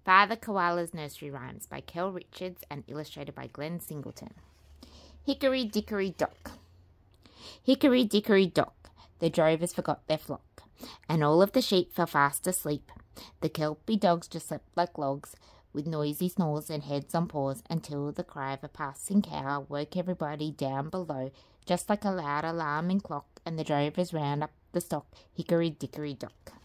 Father Koala's Nursery Rhymes by Kel Richards and illustrated by Glenn Singleton. Hickory dickory dock. Hickory dickory dock, the drovers forgot their flock, and all of the sheep fell fast asleep. The Kelpie dogs just slept like logs, with noisy snores and heads on paws, until the cry of a passing cow woke everybody down below, just like a loud alarming clock, and the drovers round up the stock, hickory dickory dock.